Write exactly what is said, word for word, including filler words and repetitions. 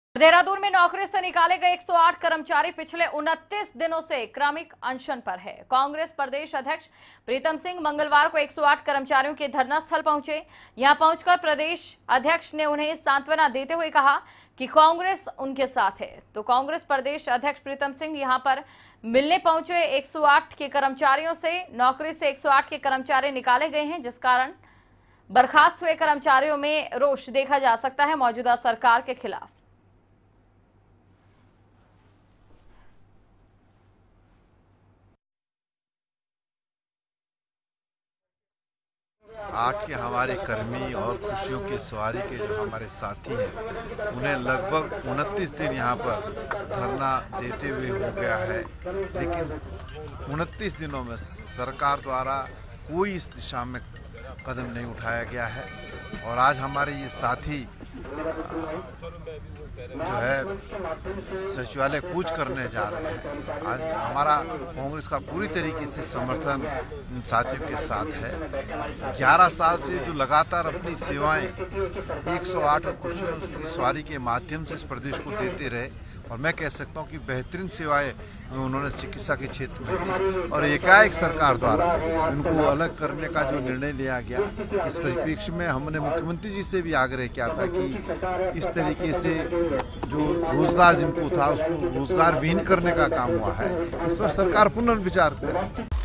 देहरादून में नौकरी से निकाले गए एक सौ आठ कर्मचारी पिछले उनतीस दिनों से क्रमिक अनशन पर है। कांग्रेस प्रदेश अध्यक्ष प्रीतम सिंह मंगलवार को एक सौ आठ कर्मचारियों के धरना स्थल पहुंचे। यहां पहुंचकर प्रदेश अध्यक्ष ने उन्हें सांत्वना देते हुए कहा कि कांग्रेस उनके साथ है। तो कांग्रेस प्रदेश अध्यक्ष प्रीतम सिंह यहां पर मिलने पहुंचे। एक सौ आठ के कर्मचारियों से नौकरी से एक सौ आठ के कर्मचारी निकाले गए हैं, जिस कारण बर्खास्त हुए कर्मचारियों में रोष देखा जा सकता है मौजूदा सरकार के खिलाफ। आठ के हमारे कर्मी और खुशियों की सवारी के जो हमारे साथी हैं, उन्हें लगभग उनतीस दिन यहाँ पर धरना देते हुए हो गया है, लेकिन उनतीस दिनों में सरकार द्वारा कोई इस दिशा में कदम नहीं उठाया गया है। और आज हमारे ये साथी जो है सचिवालय कूच करने जा रहे हैं। आज हमारा कांग्रेस का पूरी तरीके से समर्थन इन साथियों के साथ है। ग्यारह साल से जो लगातार अपनी सेवाएं एक सौ आठ खुशियों की सवारी के माध्यम से इस प्रदेश को देते रहे, और मैं कह सकता हूं कि बेहतरीन सेवाएं उन्होंने चिकित्सा के क्षेत्र में दी, और एकाएक सरकार द्वारा उनको अलग करने का जो निर्णय लिया गया, इस परिप्रेक्ष्य में हमने मुख्यमंत्री जी से भी आग्रह किया था कि इस तरीके से जो रोजगार जिनको था उसको रोजगार विहीन करने का काम हुआ है, इस पर सरकार पुनर्विचार करे।